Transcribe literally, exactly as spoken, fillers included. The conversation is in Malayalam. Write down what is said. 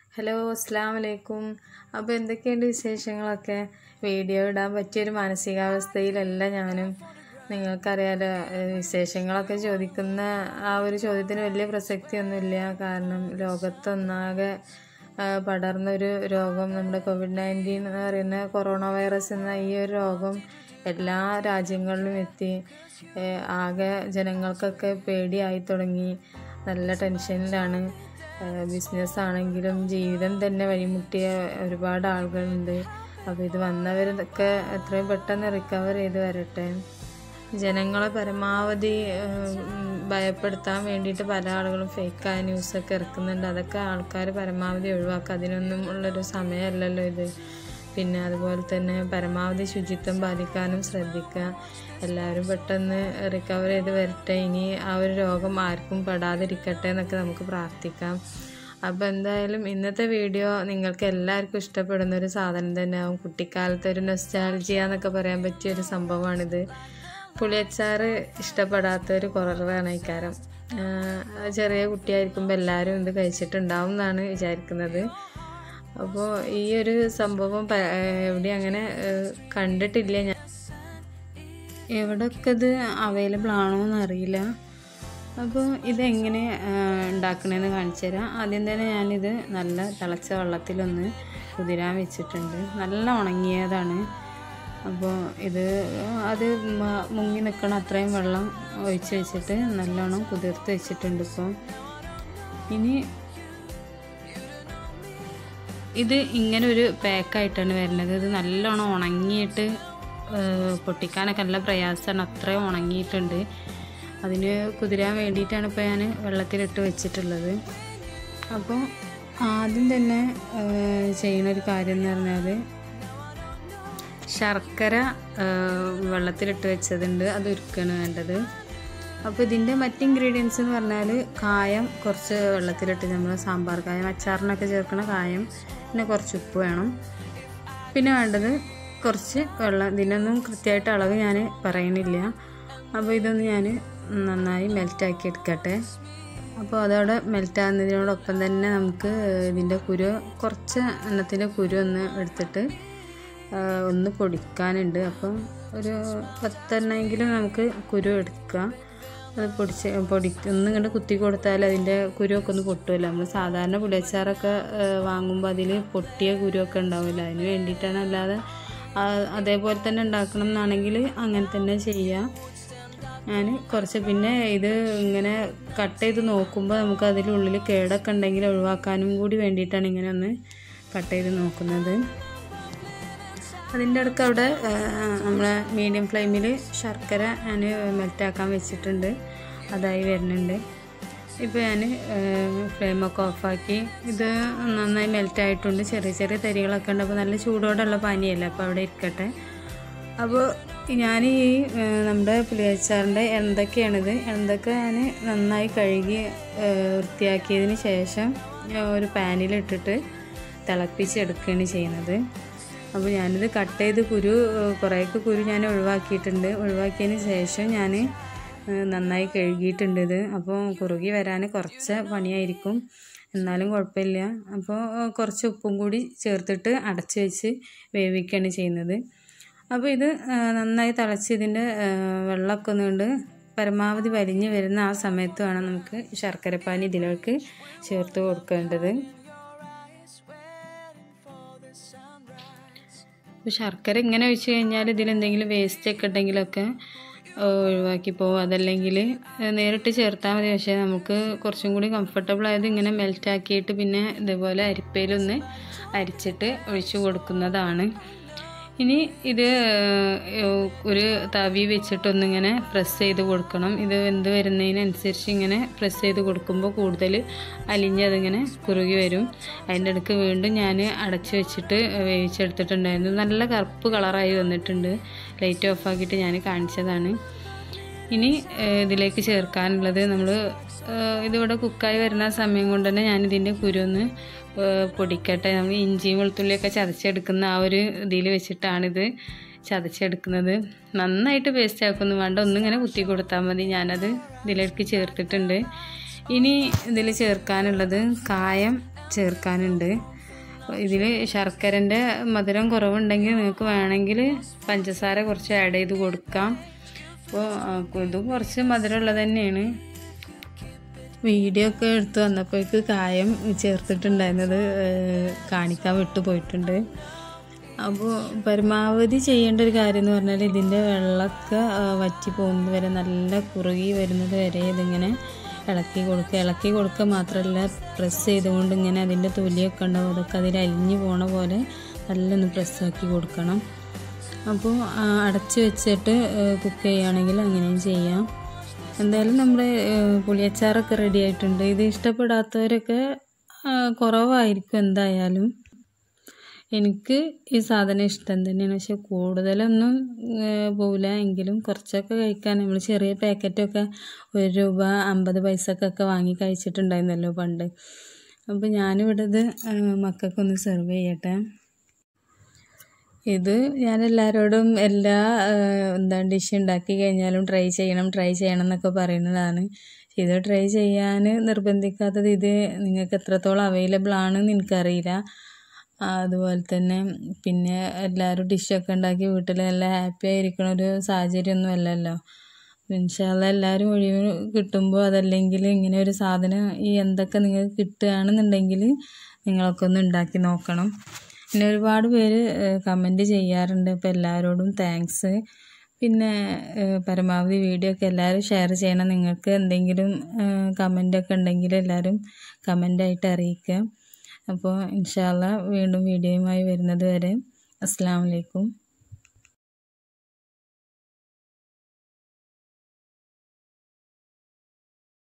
ഹലോ അസ്സലാമു അലൈക്കും. അപ്പോൾ എന്തൊക്കെയുണ്ട് വിശേഷങ്ങളൊക്കെ? വീഡിയോ ഇടാൻ പറ്റിയൊരു മാനസികാവസ്ഥയിലല്ല ഞാനും. നിങ്ങൾക്കറിയാലോ, വിശേഷങ്ങളൊക്കെ ചോദിക്കുന്ന ആ ഒരു ചോദ്യത്തിന് വലിയ പ്രസക്തിയൊന്നുമില്ല. കാരണം ലോകത്തൊന്നാകെ പടർന്നൊരു രോഗം, നമ്മുടെ കോവിഡ് നയൻറ്റീൻ എന്ന് പറയുന്ന കൊറോണ വൈറസ് എന്ന ഈ ഒരു രോഗം എല്ലാ രാജ്യങ്ങളിലും എത്തി. ആകെ ജനങ്ങൾക്കൊക്കെ പേടിയായി തുടങ്ങി. നല്ല ടെൻഷനിലാണ്. ബിസിനസ് ആണെങ്കിലും ജീവിതം തന്നെ വഴിമുട്ടിയ ഒരുപാട് ആളുകളുണ്ട്. അപ്പോൾ ഇത് വന്നവരൊക്കെ എത്രയും പെട്ടെന്ന് റിക്കവർ ചെയ്ത് വരട്ടെ. ജനങ്ങളെ പരമാവധി ഭയപ്പെടുത്താൻ വേണ്ടിയിട്ട് പല ആളുകളും ഫേക്കായ ന്യൂസൊക്കെ ഇറക്കുന്നുണ്ട്. അതൊക്കെ ആൾക്കാർ പരമാവധി ഒഴിവാക്കുക. അതിനൊന്നും ഉള്ളൊരു സമയമല്ലല്ലോ ഇത്. പിന്നെ അതുപോലെ തന്നെ പരമാവധി ശുചിത്വം പാലിക്കാനും ശ്രദ്ധിക്കുക. എല്ലാവരും പെട്ടെന്ന് റിക്കവർ ചെയ്ത് വരട്ടെ. ഇനി ആ ഒരു രോഗം ആർക്കും പെടാതിരിക്കട്ടെ എന്നൊക്കെ നമുക്ക് പ്രാർത്ഥിക്കാം. അപ്പോൾ എന്തായാലും ഇന്നത്തെ വീഡിയോ നിങ്ങൾക്ക് എല്ലാവർക്കും ഇഷ്ടപ്പെടുന്ന ഒരു സാധനം തന്നെയാവും. കുട്ടിക്കാലത്തെ ഒരു നൊസ്റ്റാൾജിയ എന്നൊക്കെ പറയാൻ പറ്റിയൊരു സംഭവമാണിത്. പുളിയച്ചാറ് ഇഷ്ടപ്പെടാത്തൊരു കുറവാണ് ഇക്കാരം. ചെറിയ കുട്ടിയായിരിക്കുമ്പോൾ എല്ലാവരും ഇത് കഴിച്ചിട്ടുണ്ടാവും എന്നാണ് വിചാരിക്കുന്നത്. അപ്പോൾ ഈ ഒരു സംഭവം എവിടെ അങ്ങനെ കണ്ടിട്ടില്ല ഞാൻ. എവിടെയൊക്കെ ഇത് അവൈലബിൾ ആണോ എന്നറിയില്ല. അപ്പോൾ ഇതെങ്ങനെ ഉണ്ടാക്കണമെന്ന് കാണിച്ചു തരാം. ആദ്യം തന്നെ ഞാനിത് നല്ല തിളച്ച വെള്ളത്തിലൊന്ന് കുതിരാൻ വെച്ചിട്ടുണ്ട്. നല്ല ഉണങ്ങിയതാണ്. അപ്പോൾ ഇത് അത് മുങ്ങി നിൽക്കണം അത്രയും വെള്ളം ഒഴിച്ച് വെച്ചിട്ട് നല്ലോണം കുതിർത്ത് വെച്ചിട്ടുണ്ട്. ഇപ്പോൾ ഇനി ഇത് ഇങ്ങനെ ഒരു പാക്കായിട്ടാണ് വരുന്നത്. ഇത് നല്ലോണം ഉണങ്ങിയിട്ട് പൊട്ടിക്കാനൊക്കെ നല്ല പ്രയാസമാണ്. അത്രയും ഉണങ്ങിയിട്ടുണ്ട്. അതിന് കുതിരാൻ വേണ്ടിയിട്ടാണ് ഇപ്പോൾ ഞാൻ വെള്ളത്തിലിട്ട് വെച്ചിട്ടുള്ളത്. അപ്പോൾ ആദ്യം തന്നെ ചെയ്യുന്നൊരു കാര്യം എന്ന് പറഞ്ഞാൽ ശർക്കര വെള്ളത്തിലിട്ട് വെച്ചതുണ്ട്, അത് ഉരുക്കാണ് വേണ്ടത്. അപ്പോൾ ഇതിൻ്റെ മറ്റ് ഇൻഗ്രീഡിയൻസ് എന്ന് പറഞ്ഞാൽ കായം കുറച്ച് വെള്ളത്തിലിട്ട്, നമ്മൾ സാമ്പാർ കായം അച്ചാറിനൊക്കെ ചേർക്കുന്ന കായം, പിന്നെ കുറച്ച് ഉപ്പ് വേണം. പിന്നെ വേണ്ടത് കുറച്ച് വെള്ളം. ഇതിനൊന്നും കൃത്യമായിട്ട് അളവ് ഞാൻ പറയുന്നില്ല. അപ്പോൾ ഇതൊന്ന് ഞാൻ നന്നായി മെൽറ്റാക്കി എടുക്കട്ടെ. അപ്പോൾ അതോടെ മെൽറ്റാകുന്നതിനോടൊപ്പം തന്നെ നമുക്ക് ഇതിൻ്റെ കുരു, കുറച്ച് എണ്ണത്തിൻ്റെ കുരു ഒന്ന് എടുത്തിട്ട് ഒന്ന് പൊടിക്കാനുണ്ട്. അപ്പം ഒരു പത്തെണ്ണമെങ്കിലും നമുക്ക് കുരു എടുക്കാം. അത് പൊടിച്ച് പൊടി ഒന്നും കണ്ട് കുത്തി കൊടുത്താൽ അതിൻ്റെ കുരുവൊക്കെ ഒന്ന് പൊട്ടുമല്ലോ. നമ്മൾ സാധാരണ പുളിയച്ചാറൊക്കെ വാങ്ങുമ്പോൾ അതിൽ പൊട്ടിയ കുരുവൊക്കെ ഉണ്ടാവില്ല. അതിന് വേണ്ടിയിട്ടാണ്. അല്ലാതെ അതേപോലെ തന്നെ ഉണ്ടാക്കണം എന്നാണെങ്കിൽ അങ്ങനെ തന്നെ ചെയ്യാം. ഞാൻ കുറച്ച് പിന്നെ ഇത് ഇങ്ങനെ കട്ട് ചെയ്ത് നോക്കുമ്പോൾ നമുക്ക് അതിനുള്ളിൽ കേടൊക്കെ ഉണ്ടെങ്കിൽ ഒഴിവാക്കാനും കൂടി വേണ്ടിയിട്ടാണ് ഇങ്ങനെ ഒന്ന് കട്ട് ചെയ്ത് നോക്കുന്നത്. അതിൻ്റെ അടുക്ക് അവിടെ നമ്മൾ മീഡിയം ഫ്ലെയിമിൽ ശർക്കര ഞാൻ മെൽറ്റാക്കാൻ വെച്ചിട്ടുണ്ട്. അതായി വരുന്നുണ്ട്. ഇപ്പോൾ ഞാൻ ഫ്ലെയിമൊക്കെ ഓഫാക്കി. ഇത് നന്നായി മെൽറ്റായിട്ടുണ്ട്. ചെറിയ ചെറിയ തരികളൊക്കെ ഉണ്ട്. അപ്പോൾ നല്ല ചൂടോടെയുള്ള പാനിയല്ല. അപ്പോൾ അവിടെ ഇരിക്കട്ടെ. അപ്പോൾ ഞാൻ ഈ നമ്മുടെ പുളിയച്ചാറിൻ്റെ എന്തൊക്കെയാണിത്, എന്തൊക്കെ ഞാൻ നന്നായി കഴുകി വൃത്തിയാക്കിയതിന് ശേഷം ഒരു പാനിലിട്ടിട്ട് തിളപ്പിച്ചെടുക്കുകയാണ് ചെയ്യുന്നത്. അപ്പോൾ ഞാനിത് കട്ട് ചെയ്ത് കുരു കുറേയൊക്കെ കുരു ഞാൻ ഒഴിവാക്കിയിട്ടുണ്ട്. ഒഴിവാക്കിയതിന് ശേഷം ഞാൻ നന്നായി കഴുകിയിട്ടുണ്ട് ഇത്. അപ്പോൾ കുറുകി വരാൻ കുറച്ച് പണിയായിരിക്കും, എന്നാലും കുഴപ്പമില്ല. അപ്പോൾ കുറച്ച് ഉപ്പും കൂടി ചേർത്തിട്ട് അടച്ച് വെച്ച് വേവിക്കുകയാണ് ചെയ്യുന്നത്. അപ്പോൾ ഇത് നന്നായി തിളച്ച് ഇതിൻ്റെ വെള്ളമൊക്കെ ഒന്നുകൊണ്ട് പരമാവധി വലിഞ്ഞ് വരുന്ന ആ സമയത്ത് വേണം നമുക്ക് ശർക്കരപ്പാനി ഇതിലേക്ക് ചേർത്ത് കൊടുക്കേണ്ടത്. അപ്പോൾ ശർക്കര ഇങ്ങനെ ഒഴിച്ച് കഴിഞ്ഞാൽ ഇതിലെന്തെങ്കിലും വേസ്റ്റൊക്കെ ഉണ്ടെങ്കിലൊക്കെ ഒഴിവാക്കി പോകും. അതല്ലെങ്കിൽ നേരിട്ട് ചേർത്താൽ മതി. പക്ഷേ നമുക്ക് കുറച്ചും കൂടി കംഫർട്ടബിൾ ആയത് ഇങ്ങനെ മെൽറ്റാക്കിയിട്ട് പിന്നെ ഇതുപോലെ അരിപ്പയിലൊന്ന് അരിച്ചിട്ട് ഒഴിച്ചു കൊടുക്കുന്നതാണ്. ഇനി ഇത് ഒരു തവി വെച്ചിട്ടൊന്നിങ്ങനെ പ്രസ് ചെയ്ത് കൊടുക്കണം. ഇത് വെന്ത് വരുന്നതിനനുസരിച്ച് ഇങ്ങനെ പ്രസ് ചെയ്ത് കൊടുക്കുമ്പോൾ കൂടുതൽ അലിഞ്ഞതിങ്ങനെ കുറുകി വരും. അതിൻ്റെ ഇടയ്ക്ക് വീണ്ടും ഞാൻ അടച്ച് വെച്ചിട്ട് വേവിച്ചെടുത്തിട്ടുണ്ടായിരുന്നു. നല്ല കറുപ്പ് കളറായി വന്നിട്ടുണ്ട്. ലൈറ്റ് ഓഫാക്കിയിട്ട് ഞാൻ കാണിച്ചതാണ്. ഇനി ഇതിലേക്ക് ചേർക്കാനുള്ളത്, നമ്മൾ ഇതിവിടെ കുക്കായി വരുന്ന സമയം കൊണ്ട് തന്നെ ഞാനിതിൻ്റെ കുരുന്ന് പൊടിക്കട്ടെ. നമ്മൾ ഇഞ്ചിയും വെളുത്തുള്ളിയൊക്കെ ചതച്ചെടുക്കുന്ന ആ ഒരു ഇതിൽ വെച്ചിട്ടാണിത് ചതച്ചെടുക്കുന്നത്. നന്നായിട്ട് പേസ്റ്റ് ആക്കൊന്നും വേണ്ട, ഒന്നിങ്ങനെ കുത്തി കൊടുത്താൽ മതി. ഞാനത് ഇതിലേക്ക് ചേർത്തിട്ടുണ്ട്. ഇനി ഇതിൽ ചേർക്കാനുള്ളത് കായം ചേർക്കാനുണ്ട്. ഇതിൽ ശർക്കരൻ്റെ മധുരം കുറവുണ്ടെങ്കിൽ നിങ്ങൾക്ക് വേണമെങ്കിൽ പഞ്ചസാര കുറച്ച് ആഡ് ചെയ്ത് കൊടുക്കാം. അപ്പോൾ ഇത് കുറച്ച് മധുരമുള്ളത് തന്നെയാണ്. വീഡിയോ ഒക്കെ എടുത്ത് വന്നപ്പോഴേക്ക് കായം ചേർത്തിട്ടുണ്ടായിരുന്നത് കാണിക്കാൻ വിട്ടു പോയിട്ടുണ്ട്. അപ്പോൾ പരമാവധി ചെയ്യേണ്ട ഒരു കാര്യം എന്ന് പറഞ്ഞാൽ ഇതിൻ്റെ വെള്ളമൊക്കെ വറ്റി പോകുന്നത് വരെ, നല്ല കുറുകി വരുന്നത് വരെ ഇതിങ്ങനെ ഇളക്കി കൊടുക്കുക. ഇളക്കി കൊടുക്കുക മാത്രമല്ല, പ്രസ് ചെയ്തുകൊണ്ട് ഇങ്ങനെ അതിൻ്റെ തൊലിയൊക്കെ ഉണ്ടാവും, അതൊക്കെ അതിൽ അലിഞ്ഞു പോണ പോലെ നല്ലൊന്ന് പ്രസ്സാക്കി കൊടുക്കണം. അപ്പോൾ അടച്ച് വെച്ചിട്ട് കുക്ക് ചെയ്യുകയാണെങ്കിൽ അങ്ങനെയും ചെയ്യാം. എന്തായാലും നമ്മുടെ പുളിയച്ചാറൊക്കെ റെഡി ആയിട്ടുണ്ട്. ഇത് ഇഷ്ടപ്പെടാത്തവരൊക്കെ കുറവായിരിക്കും എന്തായാലും. എനിക്ക് ഈ സാധനം ഇഷ്ടം തന്നെയാണ്, പക്ഷെ കൂടുതലൊന്നും പോവില്ല. എങ്കിലും കുറച്ചൊക്കെ കഴിക്കാൻ നമ്മൾ ചെറിയ പാക്കറ്റൊക്കെ ഒരു രൂപ അമ്പത് പൈസക്കൊക്കെ വാങ്ങി കഴിച്ചിട്ടുണ്ടായിരുന്നല്ലോ പണ്ട്. അപ്പോൾ ഞാനിവിടെ ഇത് മക്കൾക്കൊന്ന് സെർവ് ചെയ്യട്ടെ. ഇത് ഞാൻ എല്ലാവരോടും എല്ലാ എന്താ ഡിഷ് ഉണ്ടാക്കി കഴിഞ്ഞാലും ട്രൈ ചെയ്യണം ട്രൈ ചെയ്യണം എന്നൊക്കെ പറയുന്നതാണ്. ഇത് ട്രൈ ചെയ്യാൻ നിർബന്ധിക്കാത്തത് ഇത് നിങ്ങൾക്ക് എത്രത്തോളം അവൈലബിൾ ആണെന്ന് എനിക്കറിയില്ല. അതുപോലെ തന്നെ പിന്നെ എല്ലാവരും ഡിഷൊക്കെ ഉണ്ടാക്കി വീട്ടിൽ നല്ല ഹാപ്പി ആയിരിക്കണ ഒരു സാഹചര്യമൊന്നും അല്ലല്ലോ. ഇൻഷാ അല്ലാഹ് എല്ലാവരും ഒഴിവ് കിട്ടുമ്പോൾ, അതല്ലെങ്കിൽ ഇങ്ങനെ ഒരു സാധനം ഈ എന്തൊക്കെ നിങ്ങൾക്ക് കിട്ടുകയാണെന്നുണ്ടെങ്കിൽ നിങ്ങളൊക്കെ ഒന്ന് ഉണ്ടാക്കി നോക്കണം. പിന്നെ ഒരുപാട് പേര് കമൻറ്റ് ചെയ്യാറുണ്ട്. അപ്പോൾ എല്ലാവരോടും താങ്ക്സ്. പിന്നെ പരമാവധി വീഡിയോ ഒക്കെ എല്ലാവരും ഷെയർ ചെയ്യണം. നിങ്ങൾക്ക് എന്തെങ്കിലും കമൻ്റൊക്കെ ഉണ്ടെങ്കിൽ എല്ലാവരും കമൻ്റായിട്ട് അറിയിക്കുക. അപ്പോൾ ഇൻഷാ അല്ലാഹ് വീണ്ടും വീഡിയോയുമായി വരുന്നത് വരെ അസ്സലാമു അലൈക്കും.